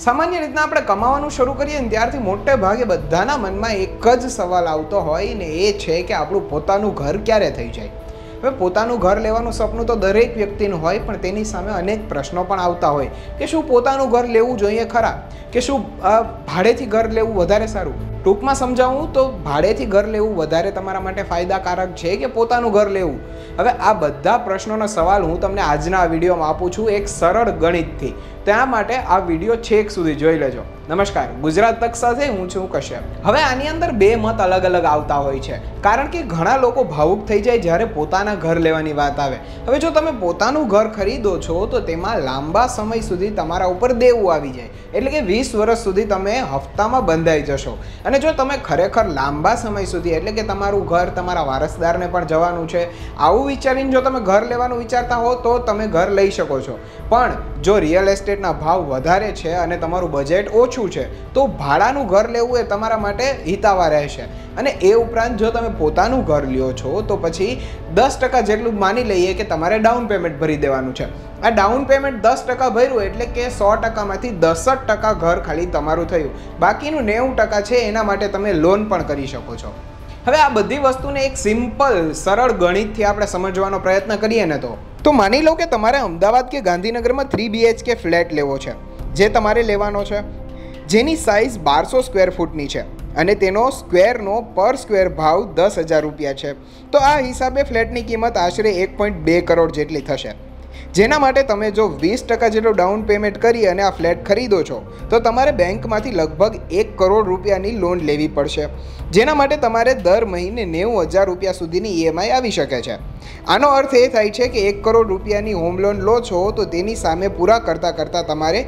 સામાન્ય રીતના આપણે કમાવાનું શરૂ કરીએ ને ત્યારથી મોટે ભાગે બધાના મનમાં એક જ સવાલ આવતો હોય ને એ છે કે આપણું પોતાનું ઘર ક્યારે થઈ જાય। હવે પોતાનું ઘર લેવાનું સપનું તો દરેક વ્યક્તિનું હોય, પણ તેની સામે અનેક પ્રશ્નો પણ આવતા હોય કે શું પોતાનું ઘર લેવું જોઈએ ખરા, કે શું ભાડેથી ઘર લેવું વધારે સારું। ટૂંકમાં સમજાવું તો ભાડેથી ઘર લેવું વધારે તમારા માટે ફાયદાકારક છે કે પોતાનું ઘર લેવું। હવે આ બધા પ્રશ્નોનો સવાલ હું તમને આજના આ વિડીયોમાં આપું છું એક સરળ ગણિતથી। ત્યાં માટે આ વિડીયો છેક સુધી જોઈ લેજો। નમસ્કાર, ગુજરાત તક સાથે હું છું કશ્યપ। હવે આની અંદર બે મત અલગ અલગ આવતા હોય છે, કારણ કે ઘણા લોકો ભાવુક થઈ જાય જ્યારે પોતાના ઘર લેવાની વાત આવે। હવે જો તમે પોતાનું ઘર ખરીદો છો તો તેમાં લાંબા સમય સુધી તમારા ઉપર દેવું આવી જાય, એટલે કે 20 વર્ષ સુધી તમે હપ્તામાં બંધાઈ જશો। અને જો તમે ખરેખર લાંબા સમય સુધી એટલે કે તમારું ઘર તમારા વારસદારને પણ જવાનું છે આવું વિચારીને જો તમે ઘર લેવાનું વિચારતા હો તો તમે ઘર લઈ શકો છો। પણ જો રિયલ એસ્ટેટના ભાવ વધારે છે અને તમારું બજેટ ઓછું છે તો ભાડાનું ઘર લેવું એ તમારા માટે હિતાવહ રહેશે। અને એ ઉપરાંત જો તમે પોતાનું ઘર લ્યો છો તો પછી 10% જેટલું માની લઈએ કે તમારે ડાઉન પેમેન્ટ ભરી દેવાનું છે। આ ડાઉન પેમેન્ટ 10% ભર્યું એટલે કે 100%માંથી 10% ઘર ખાલી તમારું થયું, બાકીનું 90% છે એના માટે તમે લોન પણ કરી શકો છો। હવે આ બધી વસ્તુને એક સિમ્પલ સરળ ગણિતથી આપણે સમજવાનો પ્રયત્ન કરીએ ને તો માની લો કે તમારે અમદાવાદ કે ગાંધીનગરમાં 3 BHK ફ્લેટ લેવો છે, જે તમારે લેવાનો છે, જેની સાઇઝ 1200 સ્ક્વેર ફૂટની છે અને તેનો સ્ક્વેરનો પર સ્ક્વેર ભાવ 10,000 રૂપિયા છે। તો આ હિસાબે ફ્લેટની કિંમત આશરે 1.2 કરોડ જેટલી થશે, જેના માટે તમે જો 20% જેટલું ડાઉન પેમેન્ટ કરી અને આ ફ્લેટ ખરીદો છો તો તમારે બેંકમાંથી લગભગ 1 કરોડ રૂપિયાની લોન લેવી પડશે, જેના માટે તમારે દર મહિને 90,000 રૂપિયા સુધીની EMI આવી શકે છે। આનો અર્થ એ થાય છે કે 1 કરોડ રૂપિયાની હોમ લોન લો છો તો તેની સામે પૂરા કરતાં તમારે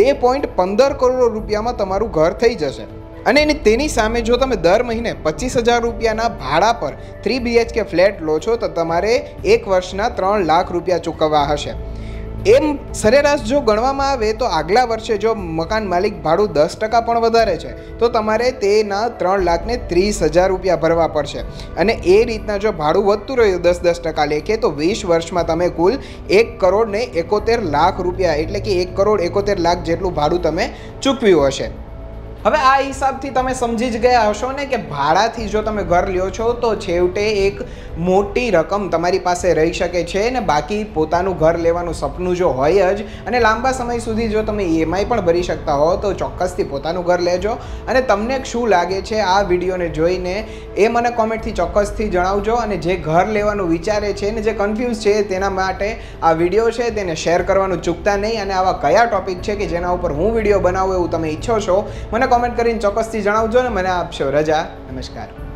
2.15 કરોડ રૂપિયામાં તમારું ઘર થઈ જશે। અને તેની સામે જો તમે દર મહિને 25,000 રૂપિયાના ભાડા પર 3 BHK ફ્લેટ લો છો તો તમારે એક વર્ષના 3 લાખ રૂપિયા ચૂકવવા હશે। એમ સરેરાશ જો ગણવામાં આવે તો આગલા વર્ષે જો મકાન માલિક ભાડું 10% પણ વધારે છે તો તમારે તેના 3,30,000 રૂપિયા ભરવા પડશે। અને એ રીતના જો ભાડું વધતું રહ્યું 10% લેખે તો 20 વર્ષમાં તમે કુલ 1 કરોડ ને 71 લાખ રૂપિયા એટલે કે 1 કરોડ 71 લાખ જેટલું ભાડું તમે ચૂકવ્યું હશે। હવે આ હિસાબથી તમે સમજી જ ગયા હશો ને કે ભાડાથી જો તમે ઘર લ્યો છો તો છેવટે એક મોટી રકમ તમારી પાસે રહી શકે છે ને બાકી પોતાનું ઘર લેવાનું સપનું જો હોય જ અને લાંબા સમય સુધી જો તમે EMI પણ ભરી શકતા હો તો ચોક્કસથી પોતાનું ઘર લેજો। અને તમને શું લાગે છે આ વિડીયોને જોઈને એ મને કોમેન્ટથી ચોક્કસથી જણાવજો। અને જે ઘર લેવાનું વિચારે છે ને જે કન્ફ્યુઝ છે તેના માટે આ વિડીયો છે તેને શેર કરવાનું ચૂકતા નહીં। અને આવા કયા ટોપિક છે કે જેના ઉપર હું વિડીયો બનાવું એવું તમે ઈચ્છો છો મને કોમેન્ટ કરીને ચોક્કસથી જણાવજો ને મને આપશો રજા। નમસ્કાર।